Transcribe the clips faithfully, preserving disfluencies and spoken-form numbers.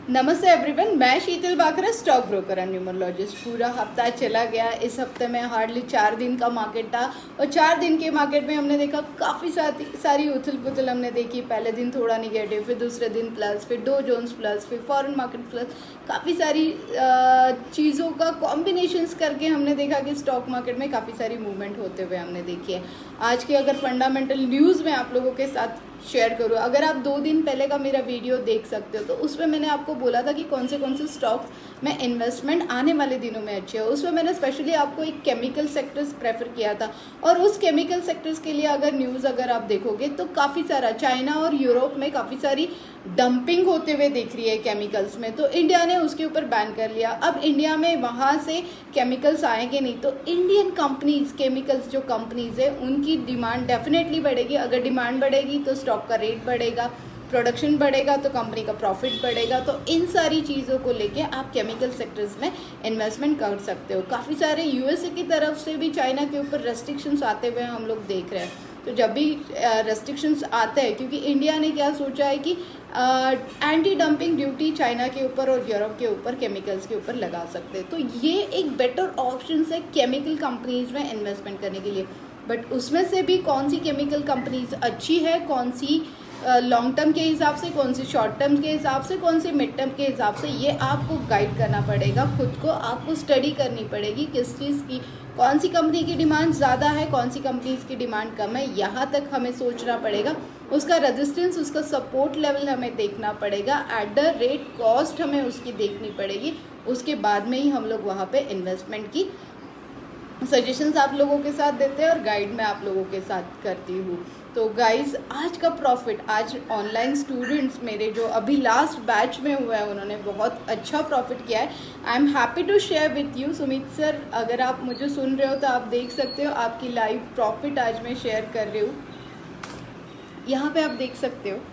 नमस्ते एवरीवन, मैं Sheetal Bakra, stock broker and numerologist. पूरा हफ्ता चला गया। इस हफ्ते में हार्डली चार दिन का मार्केट था और चार दिन के मार्केट में हमने देखा काफ़ी सारी सारी उथल पुथल हमने देखी। पहले दिन थोड़ा निगेटिव, फिर दूसरे दिन प्लस, फिर डो जोन्स प्लस, फिर फॉरेन मार्केट प्लस। काफ़ी सारी चीज़ों का कॉम्बिनेशंस करके हमने देखा कि स्टॉक मार्केट में काफ़ी सारी मूवमेंट होते हुए हमने देखी है। आज की अगर फंडामेंटल न्यूज़ में आप लोगों के साथ शेयर करूँ, अगर आप दो दिन पहले का मेरा वीडियो देख सकते हो तो उसमें मैंने आपको बोला था कि कौन से कौन से स्टॉक्स में इन्वेस्टमेंट आने वाले दिनों में अच्छे है। उसमें मैंने स्पेशली आपको एक केमिकल सेक्टर्स प्रेफर किया था और उस केमिकल सेक्टर्स के लिए अगर न्यूज़ अगर आप देखोगे तो काफ़ी सारा चाइना और यूरोप में काफ़ी सारी डंपिंग होते हुए दिख रही है केमिकल्स में, तो इंडिया ने उसके ऊपर बैन कर लिया। अब इंडिया में वहाँ से केमिकल्स आएंगे नहीं, तो इंडियन कंपनीज केमिकल्स जो कंपनीज है उनकी डिमांड डेफिनेटली बढ़ेगी। अगर डिमांड बढ़ेगी तो स्टॉक का रेट बढ़ेगा, प्रोडक्शन बढ़ेगा तो कंपनी का प्रॉफिट बढ़ेगा। तो इन सारी चीज़ों को लेके आप केमिकल सेक्टर्स में इन्वेस्टमेंट कर सकते हो। काफ़ी सारे यूएसए की तरफ से भी चाइना के ऊपर रेस्ट्रिक्शंस आते हुए हम लोग देख रहे हैं। तो जब भी रेस्ट्रिक्शंस आते हैं, क्योंकि इंडिया ने क्या सोचा है कि एंटी डंपिंग ड्यूटी चाइना के ऊपर और यूरोप के ऊपर केमिकल्स के ऊपर लगा सकते हैं, तो ये एक बेटर ऑप्शन है केमिकल कंपनीज में इन्वेस्टमेंट करने के लिए। बट उसमें से भी कौन सी केमिकल कंपनीज अच्छी है, कौन सी लॉन्ग टर्म के हिसाब से, कौन सी शॉर्ट टर्म के हिसाब से, कौन सी मिड टर्म के हिसाब से, ये आपको गाइड करना पड़ेगा। खुद को आपको स्टडी करनी पड़ेगी किस चीज़ की, कौन सी कंपनी की डिमांड ज़्यादा है, कौन सी कंपनीज की डिमांड कम है, यहाँ तक हमें सोचना पड़ेगा। उसका रेजिस्टेंस, उसका सपोर्ट लेवल हमें देखना पड़ेगा। एट द रेट कॉस्ट हमें उसकी देखनी पड़ेगी। उसके बाद में ही हम लोग वहाँ पे इन्वेस्टमेंट की सजेशंस आप लोगों के साथ देते हैं और गाइड मैं आप लोगों के साथ करती हूँ। तो गाइज, आज का प्रॉफिट, आज ऑनलाइन स्टूडेंट्स मेरे जो अभी लास्ट बैच में हुआ है उन्होंने बहुत अच्छा प्रॉफिट किया है। I am happy to share with you. Sumit sir, अगर आप मुझे सुन रहे हो तो आप देख सकते हो आपकी लाइव प्रॉफिट आज मैं शेयर कर रही हूँ। यहाँ पे आप देख सकते हो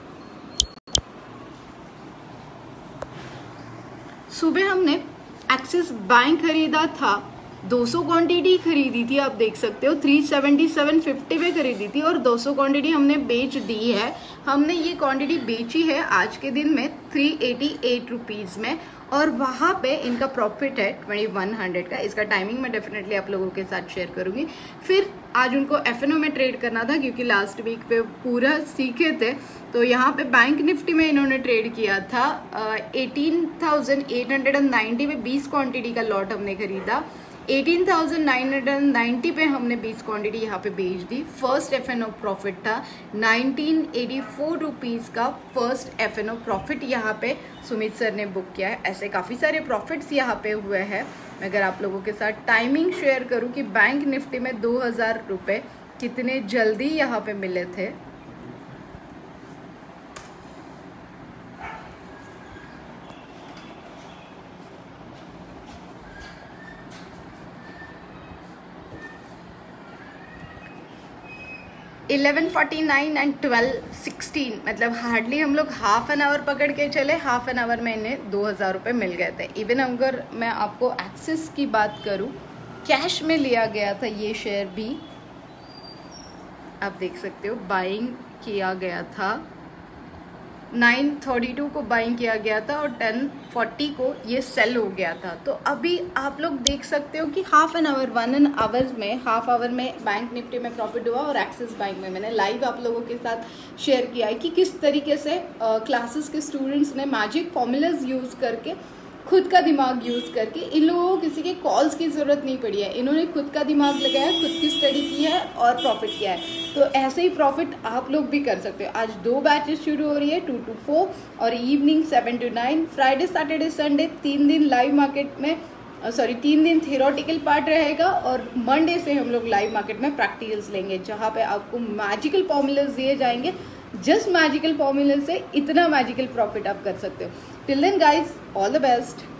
सुबह हमने एक्सिस बैंक खरीदा था, दो सौ क्वांटिटी खरीदी थी, आप देख सकते हो तीन सौ सतहत्तर फिफ्टी पे खरीदी थी और दो सौ क्वांटिटी हमने बेच दी है। हमने ये क्वांटिटी बेची है आज के दिन में तीन सौ अट्ठासी रुपीस में और वहाँ पे इनका प्रॉफिट है इक्कीस सौ का। इसका टाइमिंग मैं डेफिनेटली आप लोगों के साथ शेयर करूंगी। फिर आज उनको एफ एन ओ में ट्रेड करना था क्योंकि लास्ट वीक पे पूरा सीखे थे, तो यहाँ पे बैंक निफ्टी में इन्होंने ट्रेड किया था अठारह हज़ार आठ सौ नब्बे में बीस क्वांटिटी का लॉट हमने खरीदा। अठारह हज़ार नौ सौ नब्बे पे हमने बीस क्वांटिटी यहाँ पे बेच दी। First F N O profit था नाइनटीन एटी फोर रुपीज़ का। First F N O profit यहाँ पे सुमित सर ने बुक किया है। ऐसे काफ़ी सारे प्रॉफिट्स यहाँ पे हुए हैं। अगर आप लोगों के साथ टाइमिंग शेयर करूँ कि बैंक निफ्टी में दो हज़ार रुपये कितने जल्दी यहाँ पे मिले थे। Eleven forty nine and twelve sixteen, मतलब हार्डली हम लोग हाफ एन आवर पकड़ के चले, हाफ एन आवर में इन्हें दो हज़ार रुपये मिल गए थे। इवन अगर मैं आपको एक्सेस की बात करूं, कैश में लिया गया था ये शेयर भी, आप देख सकते हो बाइंग किया गया था। नाइन थर्टी टू को बाइंग किया गया था और टेन फोर्टी को ये सेल हो गया था। तो अभी आप लोग देख सकते हो कि half an hour, one an hour में, हाफ आवर में बैंक निफ्टी में प्रॉफिट हुआ और एक्सिस बैंक में मैंने लाइव आप लोगों के साथ शेयर किया है कि किस तरीके से क्लासेस के स्टूडेंट्स ने मैजिक फॉर्मूलाज यूज़ करके, खुद का दिमाग यूज़ करके, इन लोगों को किसी के कॉल्स की ज़रूरत नहीं पड़ी है, इन्होंने खुद का दिमाग लगाया, खुद की स्टडी की है और प्रॉफिट किया है। तो ऐसे ही प्रॉफिट आप लोग भी कर सकते हो। आज दो बैचेस शुरू हो रही है, टू टू फोर और evening seven to nine. Friday Saturday Sunday तीन दिन लाइव मार्केट में, सॉरी तीन दिन थियोरेटिकल पार्ट रहेगा और मंडे से हम लोग लाइव मार्केट में प्रैक्टिकल्स लेंगे, जहाँ पे आपको मैजिकल फॉर्मूलाज दिए जाएंगे। जस्ट मैजिकल फॉर्मूला से इतना मैजिकल प्रॉफिट आप कर सकते हो। Till then guys, all the best.